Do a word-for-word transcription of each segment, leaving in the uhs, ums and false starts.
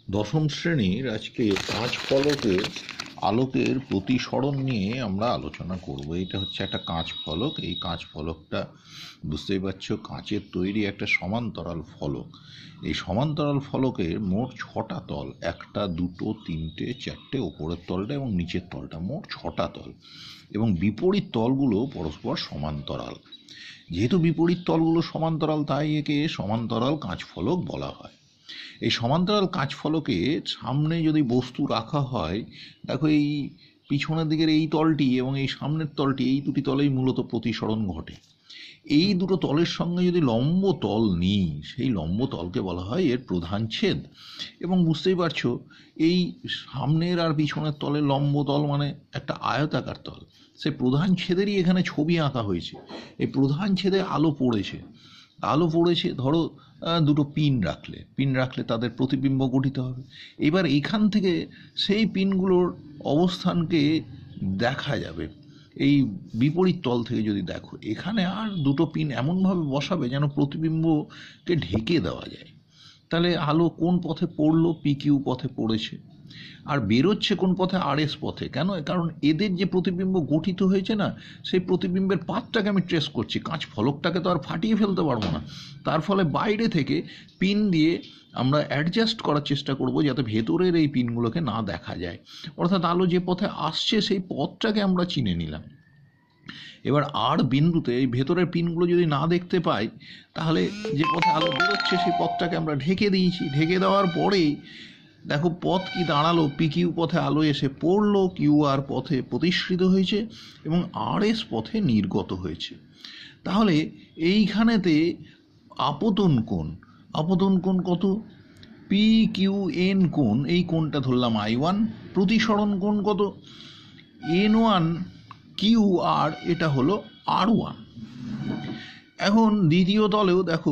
দশম শ্রেণীর আজকে কাঁচ ফলকের আলোকের প্রতিসরণ নিয়ে আমরা আলোচনা করব। এটা হচ্ছে একটা কাঁচ ফলক। এই কাঁচ ফলকটা বুঝতেই পারছো কাঁচের তৈরি একটা সমান্তরাল ফলক। এই সমান্তরাল ফলকের মোট ছটা তল, একটা দুটো তিনটে চারটে, ওপরের তলটা এবং নিচের তলটা, মোট ছটা তল, এবং বিপরীত তলগুলো পরস্পর সমান্তরাল। যেহেতু বিপরীত তলগুলো সমান্তরাল, তাই একে সমান্তরাল কাঁচ ফলক বলা হয়। এই সমান্তরাল কাঁচ ফলকে সামনে যদি বস্তু রাখা হয়, দেখো এই পিছনের দিকের এই তলটি এবং এই সামনের তলটি, এই দুটি তলেই মূলত প্রতিসরণ ঘটে। এই দুটো তলের সঙ্গে যদি লম্ব তল নিই, সেই লম্ব তলকে বলা হয় এর প্রধান ছেদ। এবং বুঝতেই পারছো এই সামনের আর পিছনের তলের লম্ব তল মানে একটা আয়তাকার তল, সে প্রধান ছেদেরই এখানে ছবি আঁকা হয়েছে। এই প্রধান ছেদে আলো পড়েছে, আলো পড়েছে ধরো দুটো পিন রাখলে পিন রাখলে তাদের প্রতিবিম্ব গঠিত হবে। এবার এখান থেকে সেই পিনগুলোর অবস্থানকে দেখা যাবে। এই বিপরীত তল থেকে যদি দেখো, এখানে আর দুটো পিন এমনভাবে বসাবে যেন প্রতিবিম্বকে ঢেকে দেওয়া যায়। তাহলে আলো কোন পথে পড়লো? পি কিউ পথে পড়েছে। আর বেরোচ্ছে কোন পথে? আর এস পথে। কেন? কারণ এদের যে প্রতিবিম্ব গঠিত হয়েছে না, সেই প্রতিবিম্বের পাথটাকে আমি ট্রেস করছি। কাঁচ ফলকটাকে তো আর ফাটিয়ে ফেলতে পারবো না। তার ফলে বাইরে থেকে পিন দিয়ে আমরা অ্যাডজাস্ট করার চেষ্টা করব যাতে ভেতরের এই পিনগুলোকে না দেখা যায়। অর্থাৎ আলো যে পথে আসছে সেই পথটাকে আমরা চিনে নিলাম। এবার আর বিন্দুতে এই ভেতরের পিনগুলো যদি না দেখতে পাই, তাহলে যে পথে আলো বেরোচ্ছে সেই পথটাকে আমরা ঢেকে দিয়েছি। ঢেকে দেওয়ার পরেই দেখো পথ কি দাঁড়ালো? পি কিউ পথে আলো এসে পড়লো, কিউ আর পথে প্রতিসৃত হয়েছে এবং আর এস পথে নির্গত হয়েছে। তাহলে এইখানেতে আপতন কোণ, আপতন কোণ কত? পি কিউ এন কোণ, এই কোণটা ধরলাম আই ওয়ান। প্রতিসরণ কোণ কত? এন ওয়ান কিউ আর, এটা হলো আর ওয়ান। এখন দ্বিতীয় তলেও দেখো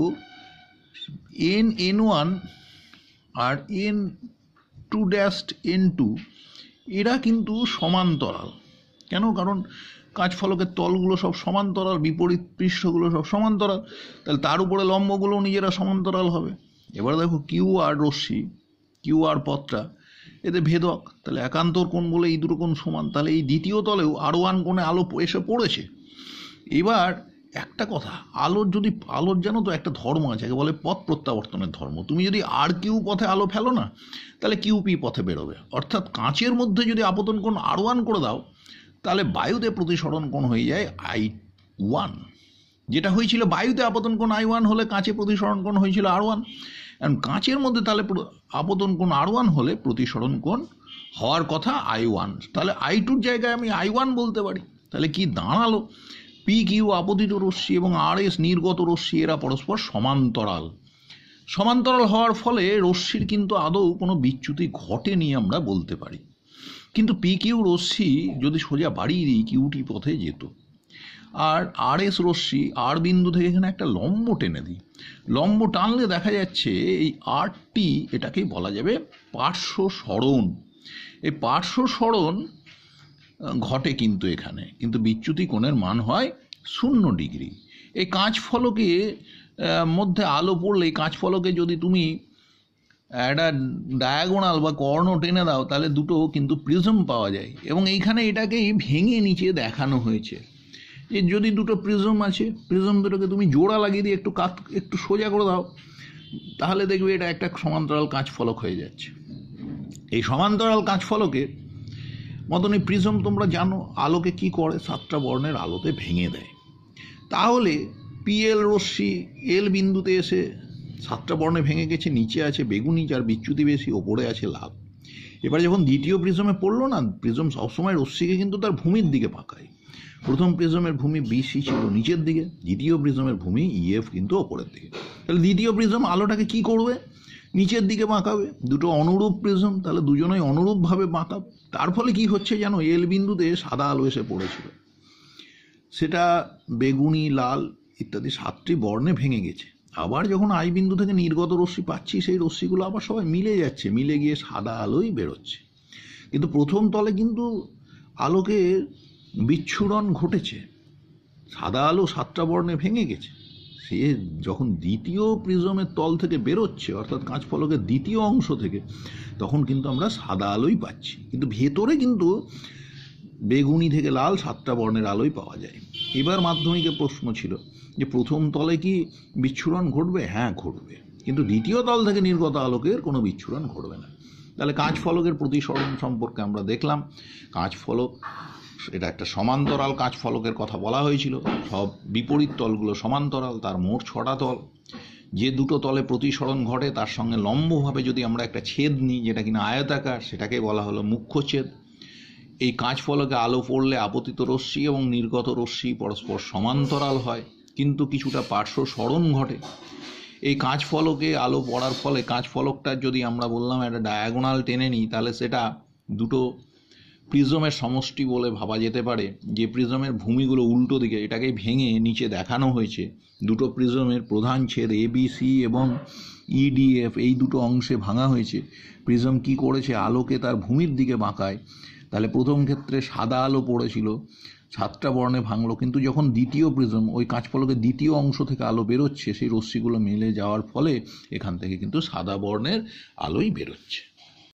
এন এন ওয়ান আর N two dash N two, এরা কিন্তু সমান্তরাল। কেন? কারণ কাঁচ ফলকের তলগুলো সব সমান্তরাল, বিপরীত পৃষ্ঠগুলো সব সমান্তরাল, তাহলে তার উপরে লম্বগুলো নিজেরা সমান্তরাল হবে। এবার দেখো কিউ আর রশ্মি, কিউ আর পথটা, এতে ভেদক, তাহলে একান্তর কোণ বলে এই দুটো কোণ সমান। তাহলে এই দ্বিতীয় তলেও আর ওয়ান কোণে আলো এসে পড়েছে। এবার একটা কথা, আলোর যদি আলোর জানো তো একটা ধর্ম আছে, বলে পথ প্রত্যাবর্তনের ধর্ম। তুমি যদি আর কিউ পথে আলো ফেলো না, তাহলে কিউপি পথে বেরোবে। অর্থাৎ কাঁচের মধ্যে যদি আপতন কোণ আর ওয়ান করে দাও, তাহলে বায়ুতে প্রতিসরণ কোণ হয়ে যায় আই ওয়ান। যেটা হয়েছিল বায়ুতে আপতন কোণ আই ওয়ান হলে কাঁচে প্রতিসরণ কোণ হয়েছিল আর ওয়ান। কারণ কাঁচের মধ্যে তাহলে আপতন কোণ আর ওয়ান হলে প্রতিসরণ কোণ হওয়ার কথা আই ওয়ান। তাহলে আই টুর জায়গায় আমি আই ওয়ান বলতে পারি। তাহলে কি দাঁড়ালো? পি কিউ আপতিত রশ্মি এবং আর এস নির্গত রশ্মি, এরা পরস্পর সমান্তরাল। সমান্তরাল হওয়ার ফলে রশ্মির কিন্তু আদৌ কোনো বিচ্যুতি ঘটেনি আমরা বলতে পারি। কিন্তু পি কিউ রশ্মি যদি সোজা বাড়িয়ে দিই, কিউটি পথে যেত। আর আর এস রশ্মি আর বিন্দু থেকে এখানে একটা লম্ব টেনে দিই, লম্ব টানলে দেখা যাচ্ছে এই আরটি, এটাকে বলা যাবে পার্শ্ব সরণ। এই পার্শ্ব সরণ ঘটে কিন্তু এখানে, কিন্তু বিচ্যুতি কোণের মান হয় শূন্য ডিগ্রি। এই কাঁচ ফলকে মধ্যে আলো পড়লে, কাঁচ ফলকে যদি তুমি একটা ডায়াগোনাল বা কর্ণ টেনে দাও, তাহলে দুটো কিন্তু প্রিজম পাওয়া যায়। এবং এইখানে এটাকেই ভেঙে নিচে দেখানো হয়েছে যে যদি দুটো প্রিজম আছে, প্রিজম দুটোকে তুমি জোড়া লাগিয়ে দিয়ে একটু কাত একটু সোজা করে দাও, তাহলে দেখবে এটা একটা সমান্তরাল কাঁচ ফলক হয়ে যাচ্ছে। এই সমান্তরাল কাঁচ ফলকে মতনই প্রিজম তোমরা জানো আলোকে কি করে? সাতটা বর্ণের আলোতে ভেঙে দেয়। তাহলে পিএল রশ্মি এল বিন্দুতে এসে সাতটা বর্ণে ভেঙে গেছে, নিচে আছে বেগুনি যার বিচ্যুতি বেশি, ওপরে আছে লাল। এবার যখন দ্বিতীয় প্রিজমে পড়লো না, প্রিজম সবসময় রশ্মিকে কিন্তু তার ভূমির দিকে পাকায়। প্রথম প্রিজমের ভূমি বিসি ছিল নিচের দিকে, দ্বিতীয় প্রিজমের ভূমি ইএফ কিন্তু ওপরের দিকে। তাহলে দ্বিতীয় প্রিজম আলোটাকে কি করবে? নিচের দিকে বাঁকাবে। দুটো অনুরূপ প্রিজম, তাহলে দুজনেই অনুরূপভাবে বাঁকাবে। তার ফলে কি হচ্ছে জানো? এল বিন্দুতে সাদা আলো এসে পড়েছিল, সেটা বেগুনি লাল ইত্যাদি সাতটি বর্ণে ভেঙে গেছে। আবার যখন আই বিন্দু থেকে নির্গত রশ্মি পাচ্ছি, সেই রশ্মিগুলো আবার সবাই মিলে যাচ্ছে, মিলে গিয়ে সাদা আলোই বেরোচ্ছে। কিন্তু প্রথম তলে কিন্তু আলোকের বিচ্ছুরণ ঘটেছে, সাদা আলো সাতটা বর্ণে ভেঙে গেছে, সে যখন দ্বিতীয় প্রিজমের তল থেকে বেরোচ্ছে, অর্থাৎ কাঁচ ফলকের দ্বিতীয় অংশ থেকে, তখন কিন্তু আমরা সাদা আলোই পাচ্ছি, কিন্তু ভেতরে কিন্তু বেগুনি থেকে লাল সাতটা বর্ণের আলোই পাওয়া যায়। এবার মাধ্যমিকের প্রশ্ন ছিল যে প্রথম তলে কি বিচ্ছুরণ ঘটবে? হ্যাঁ, ঘটবে, কিন্তু দ্বিতীয় তল থেকে নির্গত আলোকের কোনো বিচ্ছুরণ ঘটবে না। তাহলে কাঁচ ফলকের প্রতিসরণ সম্পর্কে আমরা দেখলাম। কাঁচ ফলক এটা একটা সমান্তরাল কাঁচ ফলকের কথা বলা হয়েছিল, সব বিপরীত তলগুলো সমান্তরাল, তার মোট ছটা তল। যে দুটো তলে প্রতিসরণ ঘটে তার সঙ্গে লম্বভাবে যদি আমরা একটা ছেদ নিই, যেটা কিনা আয়তাকার, সেটাকে বলা হলো মুখ্য ছেদ। এই কাঁচ ফলকে আলো পড়লে আপতিত রশ্মি এবং নির্গত রশ্মি পরস্পর সমান্তরাল হয়, কিন্তু কিছুটা পার্শ্ব সরণ ঘটে। এই কাঁচ ফলকে আলো পড়ার ফলে কাঁচ ফলকটার যদি আমরা বললাম একটা ডায়াগোনাল টেনে নিই, তাহলে সেটা দুটো প্রিজমের সমষ্টি বলে ভাবা যেতে পারে। যে প্রিজমের ভূমিগুলো উল্টো দিকে, এটাকে ভেঙে নিচে দেখানো হয়েছে দুটো প্রিজমের প্রধান ছেদ এ বি সি এবং ইডিএফ, এই দুটো অংশে ভাঙা হয়েছে। প্রিজম কি করেছে? আলোকে তার ভূমির দিকে বাঁকায়। তাহলে প্রথম ক্ষেত্রে সাদা আলো পড়েছিল, সাতটা বর্ণে ভাঙলো, কিন্তু যখন দ্বিতীয় প্রিজম, ওই কাঁচ ফলকের দ্বিতীয় অংশ থেকে আলো বেরোচ্ছে, সেই রশ্মিগুলো মেলে যাওয়ার ফলে এখান থেকে কিন্তু সাদা বর্ণের আলোই বেরোচ্ছে।